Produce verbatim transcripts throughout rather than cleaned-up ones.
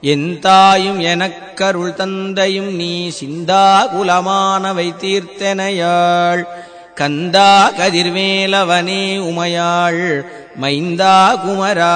என் தாயும் எனக்கருள் தந்தையும் நீ சிந்தா குலமானவை தீர்த்தனையாள் கந்தா கதிர்வேலவனே உமையாள் மைந்தா குமரா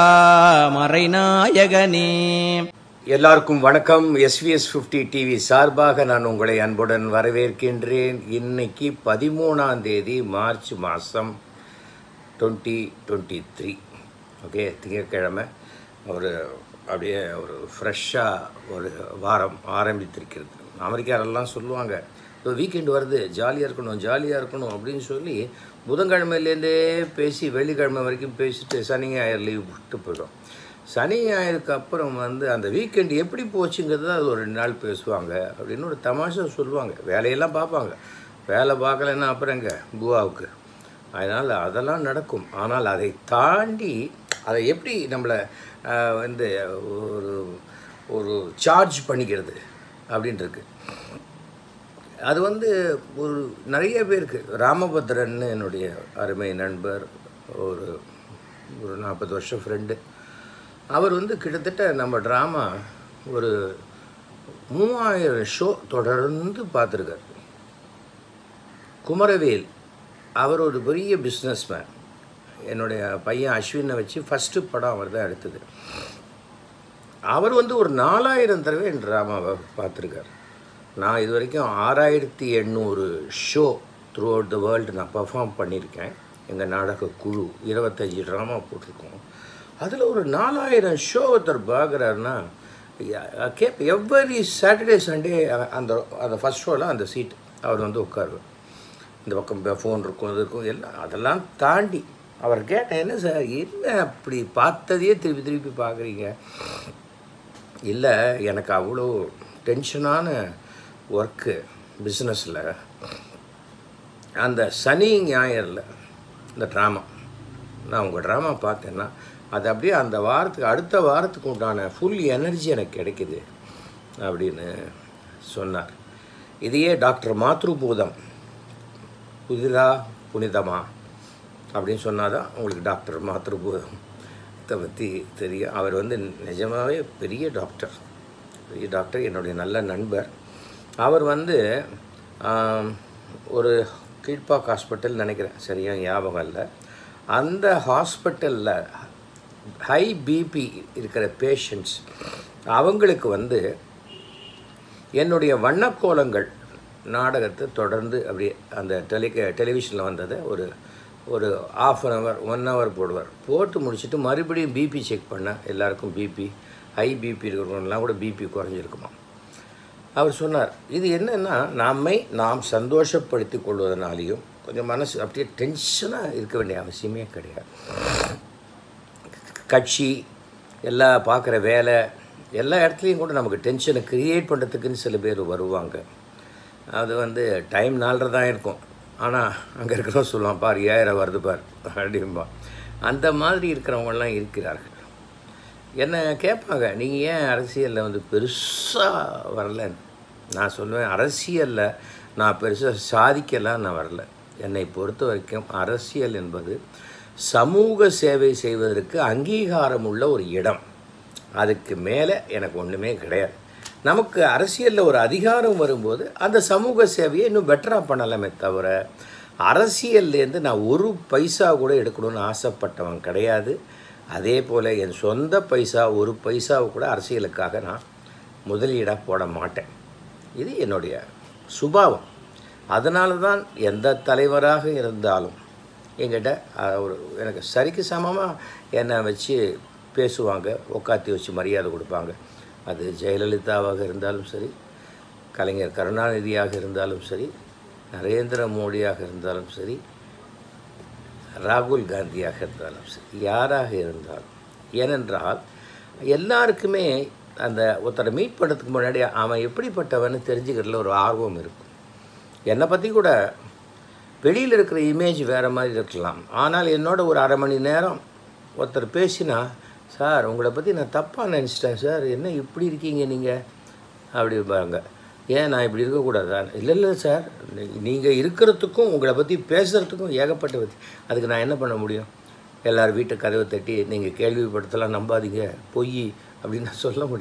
மறைநாயகனே. எல்லாருக்கும் வணக்கம். எஸ்விஎஸ் ஃபிஃப்டி டிவி சார்பாக நான் உங்களை அன்புடன் வரவேற்கின்றேன். இன்னைக்கு பதிமூணாம் தேதி மார்ச் மாதம் டுவெண்ட்டி டுவெண்ட்டி த்ரீ ஓகே, திங்கட்கிழமை. ஒரு அப்படியே ஒரு ஃப்ரெஷ்ஷாக ஒரு வாரம் ஆரம்பித்திருக்கிறது. அமெரிக்காரெல்லாம் சொல்லுவாங்க, இப்போ வீக்கெண்டு வருது, ஜாலியாக இருக்கணும் ஜாலியாக இருக்கணும் அப்படின்னு சொல்லி புதன்கிழமையிலேருந்தே பேசி வெள்ளிக்கிழமை வரைக்கும் பேசிட்டு சனி ஞாயிறு லீவ் விட்டு போயிடும். சனி ஞாயிறுக்கு அப்புறம் வந்து அந்த வீக்கெண்டு எப்படி போச்சுங்கிறது அது ஒரு ரெண்டு நாள் பேசுவாங்க அப்படின்னு ஒரு தமாஷா சொல்லுவாங்க. வேலையெல்லாம் பார்ப்பாங்க, வேலை பார்க்கலன்னா அப்புறம் எங்கே பூவாவுக்கு. அதனால் அதெல்லாம் நடக்கும். ஆனால் அதை தாண்டி அதை எப்படி நம்மளை வந்து ஒரு ஒரு சார்ஜ் பண்ணிக்கிறது அப்படின்ட்டுருக்கு. அது வந்து ஒரு நிறைய பேருக்கு, ராமபத்ரன் என்னுடைய அருமை நண்பர், ஒரு ஒரு நாற்பது வருஷம் ஃப்ரெண்டு, அவர் வந்து கிட்டத்தட்ட நம்ம ட்ராமா ஒரு மூவாயிரம் ஷோ தொடர்ந்து பார்த்துருக்கார். குமரவேல் அவர் ஒரு பெரிய பிஸ்னஸ்மேன். என்னுடைய பையன் அஸ்வினை வச்சு ஃபஸ்ட்டு படம் அவர் தான் எடுத்தது. அவர் வந்து ஒரு நாலாயிரம் தடவை என் ட்ராமாவை பார்த்துருக்கார். நான் இது வரைக்கும் ஆறாயிரத்தி எண்ணூறு show throughout the world நான் பர்ஃபார்ம் பண்ணியிருக்கேன். எங்கள் நாடக குழு இருபத்தஞ்சி ட்ராமா போட்டிருக்கோம். அதில் ஒரு நாலாயிரம் ஷோ ஒருத்தர் பார்க்குறாருன்னா கேப் எவ்வரி சாட்டர்டே சண்டே அந்த அந்த ஃபஸ்ட் ஷோவில் அந்த சீட் அவர் வந்து உட்காருவார். இந்த பக்கம் ஃபோன் இருக்கும், இது இருக்கும், எல்லாம் அதெல்லாம் தாண்டி அவர் கேட்டேன், என்ன சார் என்ன அப்படி பார்த்ததையே திருப்பி திருப்பி பார்க்குறீங்க? இல்லை, எனக்கு அவ்வளோ டென்ஷனான ஒர்க்கு பிஸ்னஸில். அந்த சனி ஞாயிறில் இந்த ட்ராமா, நான் உங்கள் ட்ராமா பார்த்தேன்னா அது அப்படியே அந்த வாரத்துக்கு அடுத்த வாரத்துக்கு உண்டான ஃபுல் எனர்ஜி எனக்கு கிடைக்குது அப்படின்னு சொன்னார். இதையே டாக்டர் மாத்ருபூதம், புதிதா புனிதமா அப்படின்னு சொன்னால் தான் உங்களுக்கு டாக்டர் மாத்ருபூதத்தை பற்றி தெரியும். அவர் வந்து நிஜமாகவே பெரிய டாக்டர், பெரிய டாக்டர், என்னுடைய நல்ல நண்பர். அவர் வந்து ஒரு கீழ்பாக் ஹாஸ்பிட்டல் நினைக்கிறேன், சரியாக ஞாபகம் இல்லை. அந்த ஹாஸ்பிட்டலில் ஹை பிபி இருக்கிற பேஷண்ட்ஸ் அவங்களுக்கு வந்து என்னுடைய வண்ணக்கோலங்கள் நாடகத்தை தொடர்ந்து அப்படியே அந்த டெலி டெலிவிஷனில் வந்ததை ஒரு ஒரு half an hour one hour போடுவார். போட்டு முடிச்சுட்டு மறுபடியும் பிபி செக் பண்ண எல்லாருக்கும் பிபி ஹை பிபி இருக்கிறவங்கலாம் கூட பிபி குறைஞ்சிருக்குமா. அவர் சொன்னார், இது என்னென்னா நம்மை நாம் சந்தோஷப்படுத்தி கொள்வதனாலேயும் கொஞ்சம் மனசு அப்படியே டென்ஷனாக இருக்க வேண்டிய அவசியமே கிடையாது. கட்சி எல்லாம் பார்க்குற வேலை எல்லா இடத்துலையும் கூட நமக்கு டென்ஷனை க்ரியேட் பண்ணுறதுக்குன்னு சில பேர் வருவாங்க. அது வந்து டைம் நாலரை தான் இருக்கும், ஆனால் அங்கே இருக்கிறவங்க சொல்லுவான், பார் ஏழரை வருது பார் அப்படின்பா. அந்த மாதிரி இருக்கிறவங்களாம் இருக்கிறார்கள். என்னை கேட்பாங்க, நீங்கள் ஏன் அரசியலில் வந்து பெருசாக வரலன்னு. நான் சொல்லுவேன், அரசியலில் நான் பெருசாக சாதிக்கலாம் நான் வரல. என்னை பொறுத்த வரைக்கும் அரசியல் என்பது சமூக சேவை செய்வதற்கு அங்கீகாரம் உள்ள ஒரு இடம். அதுக்கு மேலே எனக்கு ஒன்றுமே கிடையாது. நமக்கு அரசியலில் ஒரு அதிகாரம் வரும்போது அந்த சமூக சேவையை இன்னும் பெட்டராக பண்ணலாமே தவிர அரசியல்லேருந்து நான் ஒரு பைசா கூட எடுக்கணும்னு ஆசைப்பட்டவன் கிடையாது. அதே போல் என் சொந்த பைசா ஒரு பைசாவை கூட அரசியலுக்காக நான் முதலீடாக போட மாட்டேன். இது என்னுடைய சுபாவம். அதனால தான் எந்த தலைவராக இருந்தாலும் என்கிட்ட ஒரு எனக்கு சரிக்கு சமமாக என்னை வச்சு பேசுவாங்க, உட்காத்தி வச்சு மரியாதை கொடுப்பாங்க. அது ஜெயலலிதாவாக இருந்தாலும் சரி, கலைஞர் கருணாநிதியாக இருந்தாலும் சரி, நரேந்திர மோடியாக இருந்தாலும் சரி, ராகுல் காந்தியாக இருந்தாலும் சரி, யாராக இருந்தாலும். ஏனென்றால் எல்லாருக்குமே அந்த ஒருத்தரை மீட் பண்ணுறதுக்கு முன்னாடி அவன் எப்படிப்பட்டவன்னு தெரிஞ்சுக்கிறதுல ஒரு ஆர்வம் இருக்கும். என்னை பற்றி கூட வெளியில் இருக்கிற இமேஜ் வேறு மாதிரி இருக்கலாம், ஆனால் என்னோட ஒரு அரை மணி நேரம் ஒருத்தர் பேசினா, சார் உங்களை பற்றி நான் தப்பாக நினச்சிட்டேன் சார், என்ன இப்படி இருக்கீங்க நீங்கள் அப்படிம்பாங்க. ஏன் நான் இப்படி இருக்கக்கூடாதா? இல்லை இல்லை சார், நீங்கள் இருக்கிறதுக்கும் உங்களை பற்றி பேசுகிறதுக்கும் ஏகப்பட்ட பற்றி. அதுக்கு நான் என்ன பண்ண முடியும்? எல்லோரும் வீட்டு கதவை தட்டி நீங்கள் கேள்விப்படுத்தலாம் நம்பாதீங்க பொய் அப்படின்னு நான் சொல்ல முடியும்?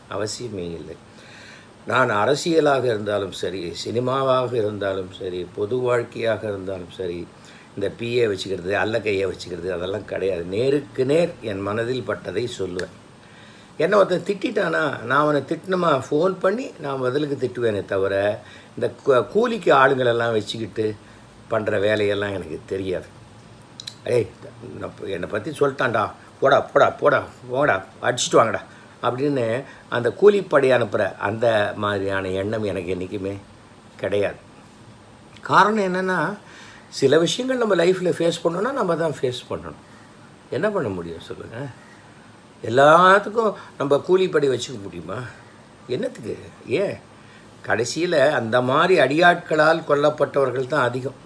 அவசியமே இல்லை. நான் அரசியலாக இருந்தாலும் சரி, சினிமாவாக இருந்தாலும் சரி, பொது வாழ்க்கையாக இருந்தாலும் சரி, இந்த பிஏ வச்சுக்கிறது, அல்ல கையை வச்சுக்கிறது அதெல்லாம் கிடையாது. நேருக்கு நேர் என் மனதில் பட்டதை சொல்லுவேன். என்ன ஒருத்தன் திட்டானா நான் அவனை திட்டினமா ஃபோன் பண்ணி நான் பதிலுக்கு திட்டுவேனே தவிர இந்த கூலிக்கு ஆளுங்களெல்லாம் வச்சுக்கிட்டு பண்ணுற வேலையெல்லாம் எனக்கு தெரியாது. ஏய் என்னை பற்றி சொல்லிட்டான்டா, போடா போடா போடா போடா அடிச்சுட்டு வாங்கடா அப்படின்னு அந்த கூலிப்படை அனுப்புகிற அந்த மாதிரியான எண்ணம் எனக்கு என்றைக்குமே கிடையாது. காரணம் என்னென்னா, சில விஷயங்கள் நம்ம லைஃப்பில் ஃபேஸ் பண்ணோன்னா நம்ம தான் ஃபேஸ் பண்ணணும். என்ன பண்ண முடியும் சொல்லுங்கள்? எல்லாத்துக்கும் நம்ம கூலிப்படை வச்சுக்க முடியுமா? என்னத்துக்கு? ஏன் கடைசியில் அந்த மாதிரி அடியாட்களால் கொல்லப்பட்டவர்கள் தான் அதிகம்.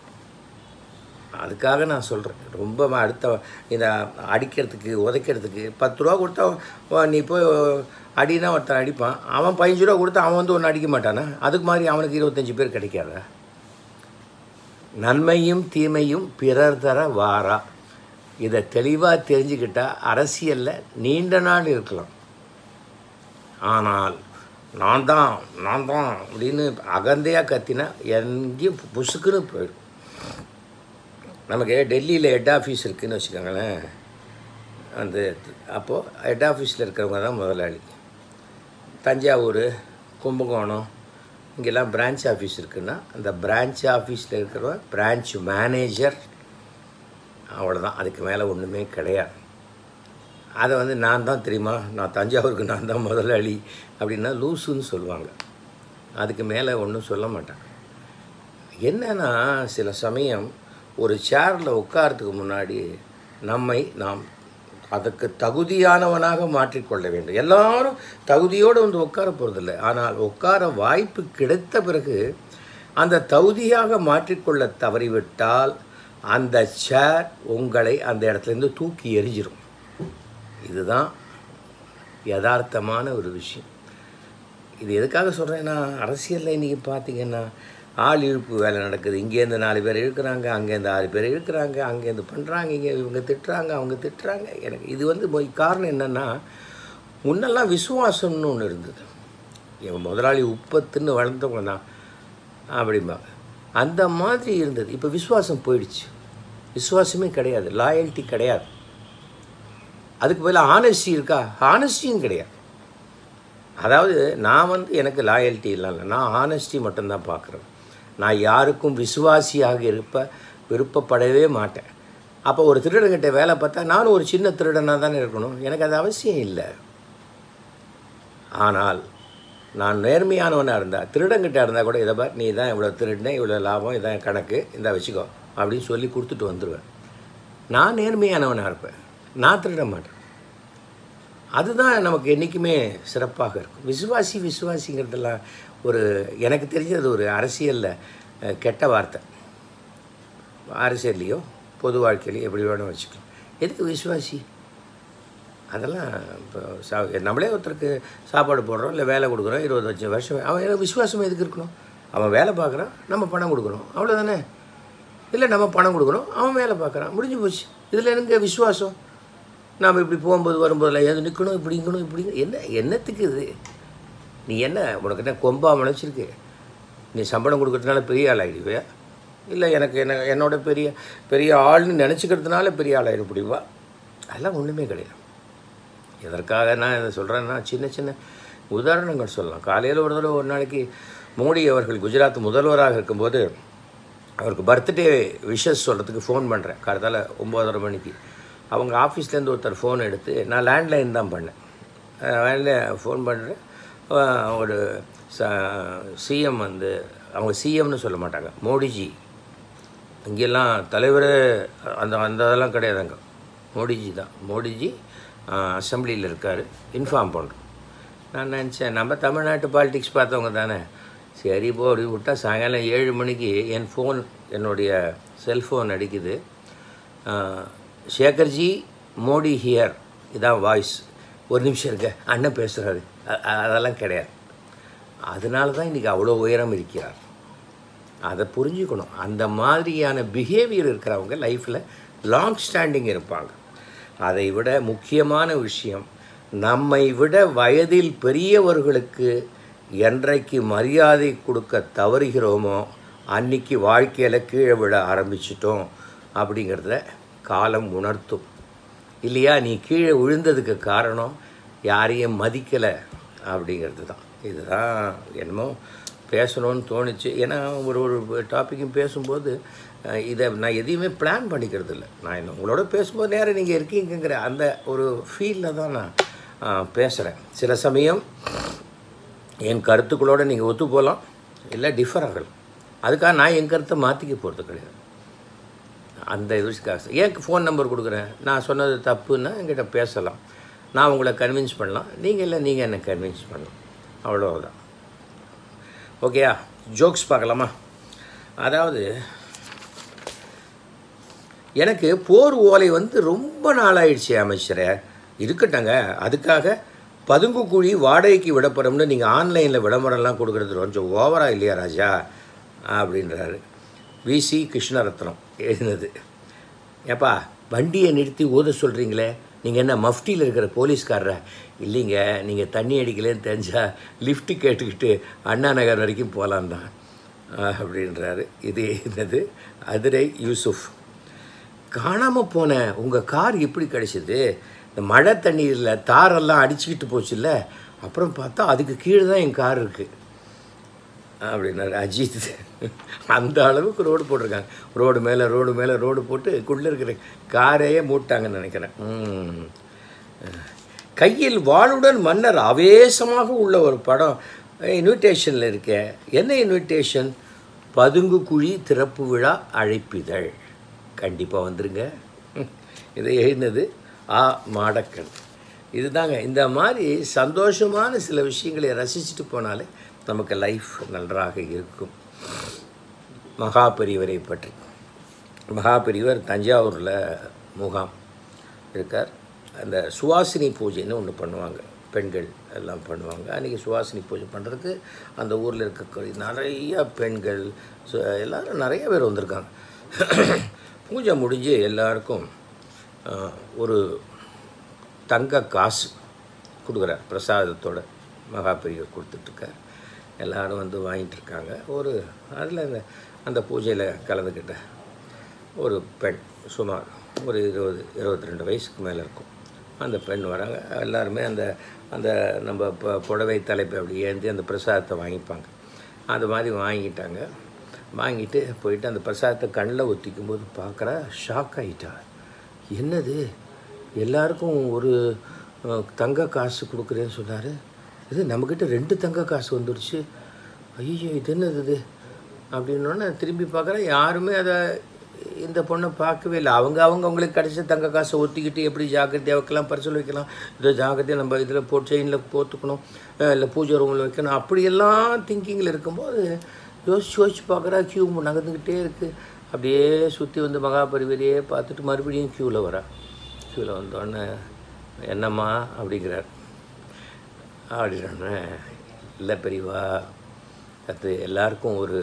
அதுக்காக நான் சொல்கிறேன், ரொம்ப அடுத்த இந்த அடிக்கிறதுக்கு உதைக்கிறதுக்கு பத்து ரூபா கொடுத்தா நீ போய் அடினா ஒருத்தன் அடிப்பான், அவன் பதினஞ்சு ரூபா கொடுத்தா அவன் வந்து ஒன்று அடிக்க மாட்டானா? அதுக்கு மாதிரி அவனுக்கு இருபத்தஞ்சி பேர் கிடைக்காதா? நன்மையும் தீமையும் பிறர் தர வாரா. இதை தெளிவாக தெரிஞ்சுக்கிட்டால் அரசியலில் நீண்ட நாள் இருக்கலாம். ஆனால் நான் தான் நான் தான் அப்படின்னு அகந்தையாக கத்தினா எங்கேயும் புசுக்குன்னு போயிடும். நமக்கு டெல்லியில் ஹெட் ஆஃபீஸ் இருக்குதுன்னு வச்சுக்கோங்களேன். அந்த அப்போது ஹெட் ஆஃபீஸில் இருக்கிறவங்க தான் முதலாளி. தஞ்சாவூர், கும்பகோணம் இங்கெல்லாம் பிரான்ச் ஆஃபீஸ் இருக்குன்னா அந்த பிரான்ச் ஆஃபீஸில் இருக்கிறவங்க பிரான்ச் மேனேஜர், அவ்வளோதான். அதுக்கு மேலே ஒன்றுமே கிடையாது. அதை வந்து நான் தான் தெரியுமா, நான் தஞ்சாவூருக்கு நான் தான் முதலாளி அப்படின்னா லூசுன்னு சொல்லுவாங்க. அதுக்கு மேலே ஒன்றும் சொல்ல மாட்டாங்க. என்னன்னா, சில சமயம் ஒரு சேரில் உட்காரத்துக்கு முன்னாடி நம்மை நாம் அதுக்கு தகுதியானவனாக மாற்றிக்கொள்ள வேண்டும். எல்லாரும் தகுதியோடு வந்து உட்கார போகிறதில்லை. ஆனால் உட்கார வாய்ப்பு கிடைத்த பிறகு அந்த தகுதியாக மாற்றிக்கொள்ள தவறிவிட்டால் அந்த சேர் உங்களை அந்த இடத்துலேருந்து தூக்கி எறிஞ்சிடும். இதுதான் யதார்த்தமான ஒரு விஷயம். இது எதுக்காக சொல்கிறேன்னா, அரசியலில் இன்றைக்கி பார்த்திங்கன்னா ஆள் இழுப்பு வேலை நடக்குது. இங்கேருந்து நாலு பேர் இழுக்கிறாங்க, அங்கேருந்து ஆறு பேர் இழுக்கிறாங்க, அங்கேருந்து பண்ணுறாங்க, இங்கே இவங்க திட்டுறாங்க, அவங்க திட்டுறாங்க. எனக்கு இது வந்து போய் காரணம் என்னென்னா, முன்னெல்லாம் விசுவாசம்னு ஒன்று இருந்தது. எங்கள் முதலாளி உப்பத்துன்னு வளர்ந்தவங்க தான் அப்படிம்பாங்க. அந்த மாதிரி இருந்தது. இப்போ விசுவாசம் போயிடுச்சு. விசுவாசமே கிடையாது, லாயல்ட்டி கிடையாது. அதுக்கு பதிலாக ஆனஸ்டி இருக்கா? ஆனஸ்டியும் கிடையாது. அதாவது நான் வந்து எனக்கு லாயல்ட்டி இல்லை, நான் ஆனஸ்டி மட்டும்தான் பார்க்குறேன். நான் யாருக்கும் விசுவாசியாக இருப்ப விருப்பப்படவே மாட்டேன். அப்போ ஒரு திருடன்கிட்ட வேலை பார்த்தா நானும் ஒரு சின்ன திருடனாக தானே இருக்கணும். எனக்கு அது அவசியம் இல்லை. ஆனால் நான் நேர்மையானவனாக இருந்தால், திருடங்கிட்ட இருந்தால் கூட இதை பார், நீ தான் இவ்வளோ திருடினேன், இவ்வளோ லாபம், இதான் கணக்கு, இந்த வச்சுக்கோ அப்படின்னு சொல்லி கொடுத்துட்டு வந்துடுவேன். நான் நேர்மையானவனாக இருப்பேன், நான் திருட மாட்டேன். அதுதான் நமக்கு என்றைக்குமே சிறப்பாக இருக்கும். விசுவாசி விசுவாசிங்கிறதெல்லாம் ஒரு எனக்கு தெரிஞ்சது ஒரு அரசியலில் கெட்ட வார்த்தை. அரசியல்லையோ பொது வாழ்க்கையிலையோ எப்படி வேணும் வச்சுக்கலாம். எதுக்கு விசுவாசி? அதெல்லாம் இப்போ சா நம்மளே ஒருத்தருக்கு சாப்பாடு போடுறோம், இல்லை வேலை கொடுக்குறோம், இருபது லட்சம் வருஷம், அவன் எனக்கு விசுவாசம் எதுக்கு இருக்கணும்? அவன் வேலை பார்க்குறான், நம்ம பணம் கொடுக்குறோம், அவ்வளோதானே. இல்லை நம்ம பணம் கொடுக்குறோம், அவன் வேலை பார்க்குறான், முடிஞ்சு போச்சு. இதில் எனக்கு விசுவாசம். நாம் இப்படி போகும்போது வரும்போதில் எது நிற்கணும், இப்படி நிற்கணும், இப்படி என்ன என்னத்துக்கு இது? நீ என்ன உனக்கு என்ன கொம்பா முளைச்சிருக்கு? நீ சம்பளம் கொடுக்கறதுனால பெரிய ஆள் ஆகிடுவியா? இல்லை எனக்கு என்ன என்னோட பெரிய பெரிய ஆள்னு நினச்சிக்கிறதுனால பெரிய ஆள் ஆகிட முடியுமா? அதெல்லாம் ஒன்றுமே கிடையாது. எதற்காக நான் இதை சொல்கிறேன்னா, சின்ன சின்ன உதாரணங்கள் சொல்லலாம். காலையில் ஒரு தடவை ஒரு நாளைக்கு மோடி அவர்கள் குஜராத் முதல்வராக இருக்கும்போது அவருக்கு பர்த்டே விஷஸ் சொல்கிறதுக்கு ஃபோன் பண்ணுறேன். காலத்தால் ஒம்போதரை மணிக்கு. அவங்க ஆஃபீஸ்லேருந்து ஒருத்தர் ஃபோன் எடுத்து, நான் லேண்ட்லைன் தான் பண்ணேன், லேண்ட்லைன் ஃபோன் பண்ணுறேன். ஒரு ச சிஎம் வந்து, அவங்க சிஎம்னு சொல்ல மாட்டாங்க, மோடிஜி. இங்கெல்லாம் தலைவர் அந்த அந்த அதெல்லாம் கிடையாதுங்க, மோடிஜி தான். மோடிஜி அசம்பிளியில் இருக்கார், இன்ஃபார்ம் பண்ணுறோம். நான் நினச்சேன் நம்ம தமிழ்நாட்டு பாலிடிக்ஸ் பார்த்தவங்க தானே, சரி போ அப்படி விட்டால் சாயங்காலம் ஏழு மணிக்கு என் ஃபோன், என்னுடைய செல்ஃபோன் அடிக்குது. சேகர்ஜி மோடி ஹியர், இதான் வாய்ஸ். ஒரு நிமிஷம் இருக்க, அண்ணன் பேசுகிறாரு. அதெல்லாம் கிடையாது. அதனால தான் இன்றைக்கி அவ்வளோ உயரம் இருக்கிறார். அதை புரிஞ்சுக்கணும். அந்த மாதிரியான பிஹேவியர் இருக்கிறவங்க லைஃப்பில் லாங் ஸ்டாண்டிங் இருப்பாங்க. அதை விட முக்கியமான விஷயம், நம்மை விட வயதில் பெரியவர்களுக்கு என்றைக்கு மரியாதை கொடுக்க தவறுகிறோமோ அன்றைக்கி வாழ்க்கையில் கீழே விழ ஆரம்பிச்சிட்டோம் அப்படிங்கிறத காலம் உணர்த்தும். இல்லையா? நீ கீழே விழுந்ததுக்கு காரணம் யாரையும் மதிக்கலை அப்படிங்கிறது தான். இதுதான் என்னமோ பேசணும்னு தோணுச்சு. ஏன்னா ஒரு ஒரு டாப்பிக்கும் பேசும்போது இதை நான் எதையுமே பிளான் பண்ணிக்கிறது இல்லை. நான் என்ன உங்களோட பேசும்போது நேரம் நீங்கள் இருக்கீங்கிற அந்த ஒரு ஃபீலில் தான் நான் பேசுகிறேன். சில சமயம் என் கருத்துக்களோடு நீங்கள் ஒத்து போகலாம், இல்லை டிஃபர் ஆகலாம். அதுக்காக நான் என் கருத்தை மாற்றிக்க போகிறது கிடையாது. அந்த இதுக்காக ஏன் ஃபோன் நம்பர் கொடுக்குறேன்? நான் சொன்னது தப்புன்னா என்கிட்ட பேசலாம், நான் உங்களை கன்வின்ஸ் பண்ணலாம், நீங்கள் இல்லை நீங்கள் என்னை கன்வின்ஸ் பண்ணலாம், அவ்வளோதான். ஓகேயா? ஜோக்ஸ் பார்க்கலாமா? அதாவது எனக்கு போர் ஓலை வந்து ரொம்ப நாளாயிடுச்சு அமைச்சரே. இருக்கட்டங்க, அதுக்காக பதுங்கு குழி வாடகைக்கு விடப்படும்னு நீங்கள் ஆன்லைனில் விளம்பரம்லாம் கொடுக்குறது கொஞ்சம் ஓவராக இல்லையா ராஜா அப்படின்றாரு. விசி கிருஷ்ணரத்னம் எழுதினது. ஏப்பா வண்டியை நிறுத்தி ஓத சொல்கிறீங்களே, நீங்கள் என்ன மஃப்டியில் இருக்கிற போலீஸ்காரரா? இல்லைங்க, நீங்கள் தண்ணி அடிக்கலேன்னு தெரிஞ்சால் லிஃப்ட்டு கேட்டுக்கிட்டு அண்ணா நகர் வரைக்கும் போகலான் தான் அப்படின்றாரு. இது என்னது? அதிரை யூசுஃப். காணாமல் போன உங்கள் கார் எப்படி கிடச்சிது? இந்த மழை தண்ணீரில் தாரெல்லாம் அடிச்சுக்கிட்டு போச்சுல்ல, அப்புறம் பார்த்தா அதுக்கு கீழே தான் என் கார் இருக்குது அப்படின்னாரு அஜித். அந்த அளவுக்கு ரோடு போட்டிருக்காங்க. ரோடு மேலே ரோடு மேலே ரோடு போட்டு குள்ளே இருக்கிற காரையே மூட்டாங்கன்னு நினைக்கிறேன். கையில் வாளுடன் மன்னர் ஆவேசமாக உள்ள ஒரு படம் இன்விடேஷனில் இருக்க. என்ன இன்விடேஷன்? பதுங்கு குழி திறப்பு விழா அழைப்பிதழ். கண்டிப்பாக வந்துருங்க. இதை எழுதினது ஆ மாடக்கன். இதுதாங்க. இந்த மாதிரி சந்தோஷமான சில விஷயங்களை ரசிச்சுட்டு போனாலே நமக்கு லைஃப் நன்றாக இருக்கும். மகாபெரிவரை பற்றி. மகாபெரிவர் தஞ்சாவூரில் முகாம் இருக்கார். அந்த சுவாசினி பூஜைன்னு ஒன்று பண்ணுவாங்க, பெண்கள் எல்லாம் பண்ணுவாங்க. அன்றைக்கி சுவாசினி பூஜை பண்ணுறதுக்கு அந்த ஊரில் இருக்கக்கூடிய நிறைய பெண்கள் எல்லோரும் நிறைய பேர் வந்திருக்காங்க. பூஜை முடிஞ்சு எல்லாருக்கும் ஒரு தங்க காசு கொடுக்குறார் பிரசாதத்தோட. மகாபெரிவர் கொடுத்துட்ருக்கார். எல்லோரும் வந்து வாங்கிட்டுருக்காங்க. ஒரு அதில் அந்த அந்த பூஜையில் கலந்துக்கிட்ட ஒரு பெண், சுமார் ஒரு இருபது இருபத்தி ரெண்டு வயசுக்கு மேலே இருக்கும். அந்த பெண் வராங்க. எல்லாருமே அந்த அந்த நம்ம இப்போ புடவை தலைப்பை அப்படி ஏந்தி அந்த பிரசாதத்தை வாங்கிப்பாங்க. அது மாதிரி வாங்கிட்டாங்க. வாங்கிட்டு போயிட்டு அந்த பிரசாதத்தை கண்ணில் ஒத்திக்கும் போது பார்க்குறா, ஷாக் ஆகிட்டா. என்னது, எல்லாருக்கும் ஒரு தங்க காசு கொடுக்குறேன்னு சொன்னார், இது நம்மக்கிட்ட ரெண்டு தங்க காசு வந்துடுச்சு, ஐயோ இது என்னது இது அப்படின்னோடனே திரும்பி பார்க்குறேன். யாருமே அதை இந்த பொண்ணை பார்க்கவே இல்லை. அவங்க அவங்க அவங்களுக்கு கிடச்ச தங்க காசை ஒத்திக்கிட்டு எப்படி ஜாக்கிரதையாக வைக்கலாம், பரிசல் வைக்கலாம், இதை ஜாக்கிரதையாக நம்ம இதில் போ செயினில் போத்துக்கணும், இல்லை பூஜை ரூமில் வைக்கணும், அப்படியெல்லாம் திங்கிங்கில் இருக்கும்போது யோசிச்சு யோசிச்சு பார்க்குறா. க்யூ நகர்ந்துக்கிட்டே இருக்குது. அப்படியே சுற்றி வந்து மகாபெரிவரையே பார்த்துட்டு மறுபடியும் க்யூவில் வரா. க்யூவில் வந்தோடனே என்னம்மா அப்படிங்கிறார். அப்படின்னோடனே இல்லை பெரியவா, அது எல்லாருக்கும் ஒரு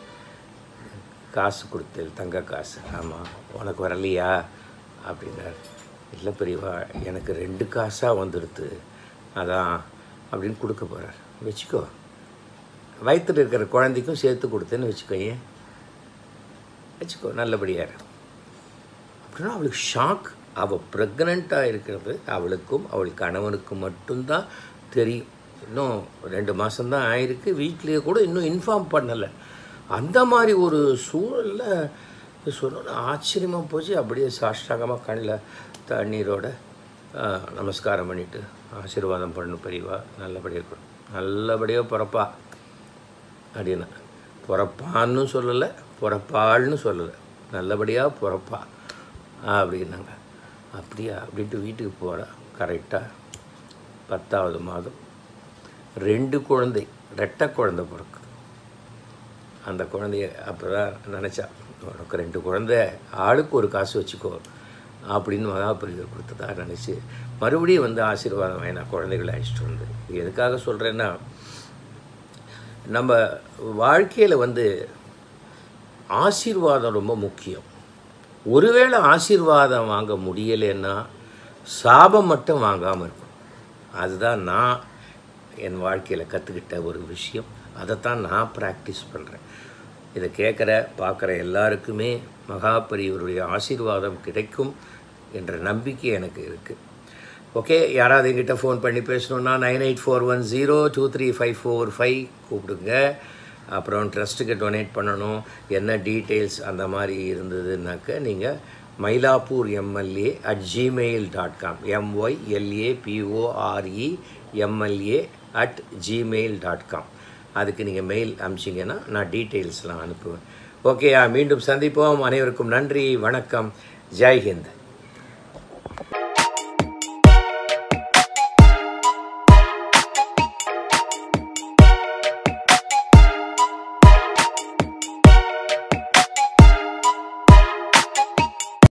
காசு கொடுத்து தங்க காசு. ஆமாம், உனக்கு வரலையா அப்படின்னார். இல்லை பெரியவா, எனக்கு ரெண்டு காசாக வந்துடுது, அதான் அப்படின்னு கொடுக்க போகிறார். வச்சுக்கோ, வயிற்றில் இருக்கிற குழந்தைக்கும் சேர்த்து கொடுத்தேன்னு வச்சுக்கோங்க, வச்சுக்கோ, நல்லபடியாக. அப்படின்னா அவளுக்கு ஷாக். அவள் ப்ரெக்னெண்ட்டாக இருக்கிறது அவளுக்கும் அவள் கணவனுக்கும் மட்டும்தான் தெரியும். இன்னும் ரெண்டு மாதம்தான் ஆயிருக்கு. வீட்லேயே கூட இன்னும் இன்ஃபார்ம் பண்ணலை. அந்த மாதிரி ஒரு சூழலில் சொன்னோன்னா ஆச்சரியமாக போச்சு. அப்படியே சாஷ்டாங்கமாக கண்ணில் தண்ணீரோட நமஸ்காரம் பண்ணிவிட்டு ஆசீர்வாதம் பண்ணணும் பெரியவா, நல்லபடியாக இருக்கணும், நல்லபடியாக பிறப்பா அப்படின்னா. பிறப்பான்னு சொல்லலை, பிறப்பாள்னு சொல்லலை, நல்லபடியாக பிறப்பா அப்படின்னாங்க. அப்படியா அப்படின்ட்டு வீட்டுக்கு போகிறா. கரெக்டாக பத்தாவது மாதம் ரெண்டு குழந்தை, ரெட்டை குழந்தை பிறக்குது. அந்த குழந்தைய அப்போ தான் நினச்சா, உனக்கு ரெண்டு குழந்தை, ஆளுக்கு ஒரு காசு வச்சுக்கோ அப்படின்னு மகாபெரிவர் கொடுத்ததா நினச்சி மறுபடியும் வந்து ஆசீர்வாதம் வாங்கினா குழந்தைகளை அழைச்சிட்டு வந்து. இது எதுக்காக சொல்கிறேன்னா, நம்ம வாழ்க்கையில் வந்து ஆசீர்வாதம் ரொம்ப முக்கியம். ஒருவேளை ஆசீர்வாதம் வாங்க முடியலைன்னா சாபம் மட்டும் வாங்காமல் இருக்கும். அதுதான் நான் என் வாழ்க்கையில் கற்றுக்கிட்ட ஒரு விஷயம். அதைத்தான் நான் ப்ராக்டிஸ் பண்ணுறேன். இதை கேட்குற பார்க்குற எல்லாருக்குமே மகாபெரியவருடைய ஆசீர்வாதம் கிடைக்கும் என்ற நம்பிக்கை எனக்கு இருக்குது. ஓகே, யாராவது எங்கிட்ட ஃபோன் பண்ணி பேசணுன்னா nine eight four one zero two three five four five கூப்பிடுங்க. அப்புறம் ட்ரஸ்ட்டுக்கு டொனேட் பண்ணணும், என்ன டீட்டெயில்ஸ் அந்த மாதிரி இருந்ததுன்னாக்க நீங்கள் Mylapore MLA at Gmail dot com எம்ஒய்எல்ஏபிஓஆர்இ MLA at Gmail dot com அதுக்கு நீங்கள் மெயில் அனுப்பிச்சிங்கன்னா நான் டீட்டெயில்ஸ்லாம் அனுப்புவேன். ஓகே, மீண்டும் சந்திப்போம். அனைவருக்கும் நன்றி, வணக்கம், ஜெய் ஹிந்த்.